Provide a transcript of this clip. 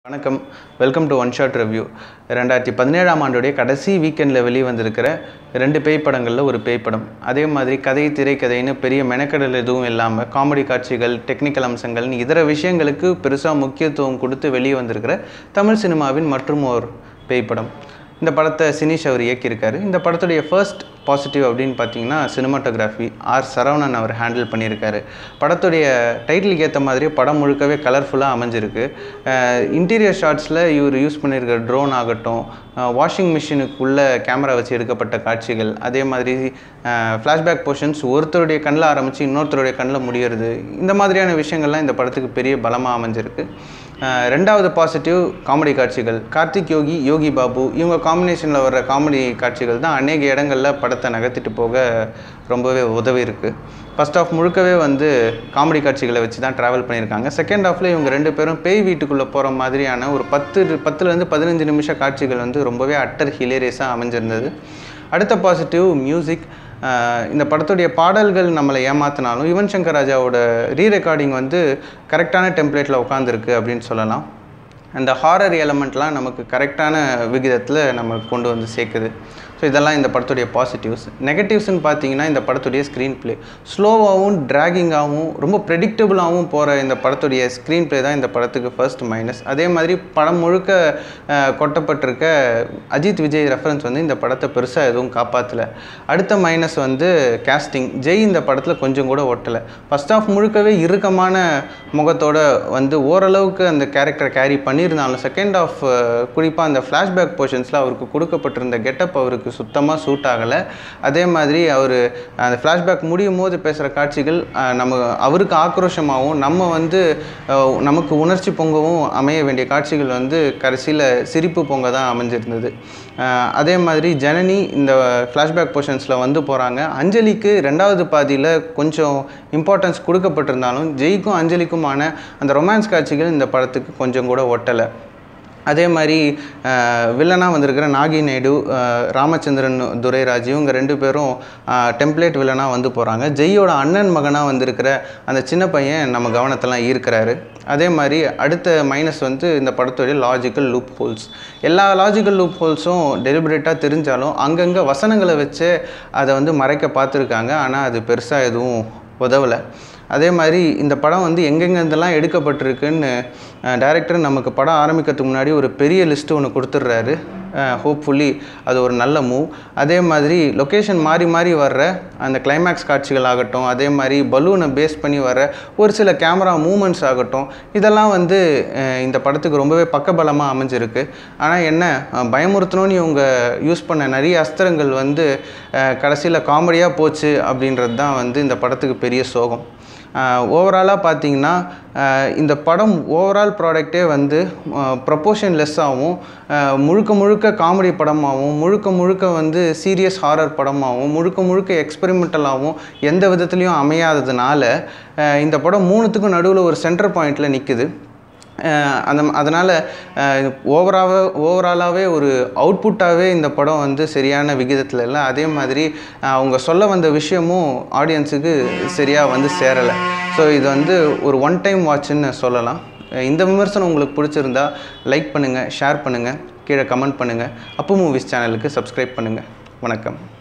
வணக்கம் welcome to one shot review 2017ஆம் ஆண்டுடைய கடைசி வீக்கெண்டில் வெளிவந்திருக்கிற 2 பேய் படங்களில் ஒரு பேய் படம். அதே மாதிரி கதை திரைக்கதைன்னு பெரிய மெனக்கடல் எதுவும் இல்லாமல் காமெடி காட்சிகள் டெக்னிக்கல் அம்சங்கள்னு இதர விஷயங்களுக்கு பெருசாக முக்கியத்துவம் கொடுத்து வெளியே வந்திருக்கிற தமிழ் சினிமாவின் மற்றும் ஒரு பேய் படம். இந்த படத்தை சினிஷ் அவர் இயக்கியிருக்காரு. இந்த படத்துடைய ஃபர்ஸ்ட் பாசிட்டிவ் அப்படின்னு பார்த்தீங்கன்னா சினிமாட்டோகிராஃபி சரவணன் அவர் ஹேண்டில் பண்ணியிருக்காரு. படத்துடைய டைட்டிலுக்கு ஏற்ற மாதிரி படம் முழுக்கவே கலர்ஃபுல்லாக அமைஞ்சிருக்கு. இன்டீரியர் ஷாட்ஸில் இவர் யூஸ் பண்ணியிருக்கிற ட்ரோன் ஆகட்டும், வாஷிங் மிஷினுக்குள்ளே கேமரா வச்சு எடுக்கப்பட்ட காட்சிகள், அதே மாதிரி ஃப்ளாஷ்பேக் போர்ஷன்ஸ் ஒருத்தருடைய கண்ணில் ஆரம்பித்து இன்னொருத்தருடைய கண்ணில் முடிகிறது, இந்த மாதிரியான விஷயங்கள்லாம் இந்த படத்துக்கு பெரிய பலமாக அமைஞ்சிருக்கு. ரெண்டாவது பாசிட்டிவ் காமெடி காட்சிகள். கார்த்திக் யோகி பாபு இவங்க காம்பினேஷனில் வர்ற காமெடி காட்சிகள் தான் அநேக இடங்களில் படத்தை நகர்த்திட்டு போக ரொம்பவே உதவி இருக்குது. ஃபர்ஸ்ட் ஆஃப் முழுக்கவே காமெடி காட்சிகளை வச்சு தான் ட்ராவல் பண்ணியிருக்காங்க. செகண்ட் ஹாஃபில் இவங்க 2 பேரும் பேய் வீட்டுக்குள்ளே போகிற மாதிரியான ஒரு 10லேருந்து 15 நிமிஷ காட்சிகள் ரொம்ப அட்டர் ஹிலேரியஸாக அமைஞ்சிருந்தது. அடுத்த பாசிட்டிவ் மியூசிக். இந்த படத்துடைய பாடல்கள் நம்மளை ஏமாத்தினாலும் யுவன் சங்கர் ராஜாவோட ரீரெக்கார்டிங் கரெக்டான டெம்ப்ளேட்டில் உட்காந்துருக்கு அப்படின்னு சொல்லலாம். அந்த ஹாரர் எலமெண்ட்லாம் நமக்கு கரெக்டான விகிதத்தில் நமக்கு கொண்டு வந்து சேர்க்குது. ஸோ இதெல்லாம் இந்த படத்துடைய பாசிட்டிவ்ஸ். நெகட்டிவ்ஸ்ன்னு பார்த்தீங்கன்னா இந்த படத்துடைய ஸ்க்ரீன் ப்ளே ஸ்லோவாகவும் ட்ராகிங்காகவும் ரொம்ப ப்ரெடிக்டபுளாகவும் போகிற இந்த படத்துடைய ஸ்க்ரீன் ப்ளே தான் இந்த படத்துக்கு ஃபர்ஸ்ட் மைனஸ். அதே மாதிரி படம் முழுக்க கொட்டப்பட்டிருக்க அஜித் விஜய் ரெஃபரன்ஸ் இந்த படத்தை பெருசாக எதுவும் காப்பாற்றலை. அடுத்த மைனஸ் கேஸ்டிங். ஜெய் இந்த படத்தில் கொஞ்சம் கூட ஒட்டலை. ஃபர்ஸ்ட் ஆஃப் முழுக்கவே இறுக்கமான முகத்தோட ஓரளவுக்கு அந்த கேரக்டரை கேரி பண்ணியிருந்தாலும் செகண்ட் ஆஃப் குறிப்பாக அந்த ஃப்ளாஷ்பேக் போர்ஷன்ஸில் அவருக்கு கொடுக்கப்பட்டிருந்த கெட்டப் அவருக்கு சுத்தமாக சூட் ஆகலை. அதே மாதிரி அவர் அந்த ஃப்ளாஷ்பேக் முடியும் போது பேசுகிற காட்சிகள் அவருக்கு ஆக்ரோஷமாகவும் நமக்கு உணர்ச்சி பொங்கவும் அமைய வேண்டிய காட்சிகள் கடைசியில் சிரிப்பு பொங்க தான் அமைஞ்சிருந்தது. அதே மாதிரி ஜனனி இந்த ஃப்ளாஷ்பேக் போர்ஷன்ஸில் போகிறாங்க. அஞ்சலிக்கு 2வது பாதியில் கொஞ்சம் இம்பார்ட்டன்ஸ் கொடுக்கப்பட்டிருந்தாலும் ஜெய்க்கும் அஞ்சலிக்குமான அந்த ரொமான்ஸ் காட்சிகள் இந்த படத்துக்கு கொஞ்சம் கூட ஒட்டலை. அதே மாதிரி வில்லனாக வந்திருக்கிற நாகி நாயுடு, ராமச்சந்திரன் துரைராஜ் இவங்க 2 பேரும் டெம்ப்ளேட் வில்லனாக போகிறாங்க. ஜெய்யோட அண்ணன் மகனாக வந்திருக்கிற அந்த சின்ன பையன் நம்ம கவனத்தெல்லாம் ஈர்க்கிறாரு. அதே மாதிரி அடுத்த மைனஸ் இந்த படத்துடைய லாஜிக்கல் லூப் ஹோல்ஸ். எல்லா லாஜிக்கல் லூப் ஹோல்ஸும் டெலிபரேட்டாக தெரிஞ்சாலும் அங்கங்கே வசனங்களை வச்சு அதை மறைக்க பார்த்துருக்காங்க. ஆனால் அது பெருசாக எதுவும் உதவலை. அதே மாதிரி இந்த படம் எங்கெங்கெல்லாம் எடுக்கப்பட்டிருக்குன்னு டைரக்டர் நமக்கு படம் ஆரம்பிக்கிறதுக்கு முன்னாடி ஒரு பெரிய லிஸ்ட்டு ஒன்று கொடுத்துட்றாரு. ஹோப்ஃபுல்லி அது ஒரு நல்ல மூவ். அதே மாதிரி லொக்கேஷன் மாறி மாறி வர்ற அந்த கிளைமேக்ஸ் காட்சிகள் ஆகட்டும், அதே மாதிரி பலூனை பேஸ் பண்ணி வர்ற ஒரு சில கேமரா மூமெண்ட்ஸ் ஆகட்டும், இதெல்லாம் இந்த படத்துக்கு ரொம்பவே பக்கபலமாக அமைஞ்சிருக்கு. ஆனால் என்ன பயமுறுத்தணும்னு இவங்க யூஸ் பண்ண நிறைய அஸ்திரங்கள் கடைசியில் காமெடியாக போச்சு அப்படின்றது தான் இந்த படத்துக்கு பெரிய சோகம். ஓவராலாக பார்த்தீங்கன்னா இந்த படம் ஓவரால் ப்ராடக்டே ப்ரொப்போர்ஷன் லெஸ்ஸாகவும் முழுக்க முழுக்க காமெடி படமாகவும் முழுக்க சீரியஸ் ஹாரர் படமாகவும் முழுக்க எக்ஸ்பெரிமெண்டலாகவும் எந்த விதத்துலேயும் அமையாததுனால இந்த படம் 3த்துக்கும் நடுவில் ஒரு சென்டர் பாயிண்டில் நிற்குது. அதனால் ஓவராலாகவே ஒரு அவுட்புட்டாகவே இந்த படம் சரியான விகிதத்தில் இல்லை. அதே மாதிரி அவங்க சொல்ல வந்த விஷயமும் ஆடியன்ஸுக்கு சரியாக சேரலை. ஸோ இது ஒரு ஒன் டைம் வாட்சுன்னு சொல்லலாம். இந்த விமர்சனம் உங்களுக்கு பிடிச்சிருந்தா லைக் பண்ணுங்கள், ஷேர் பண்ணுங்கள், கீழே கமெண்ட் பண்ணுங்கள். அப்பு மூவிஸ் சேனலுக்கு சப்ஸ்கிரைப் பண்ணுங்கள். வணக்கம்.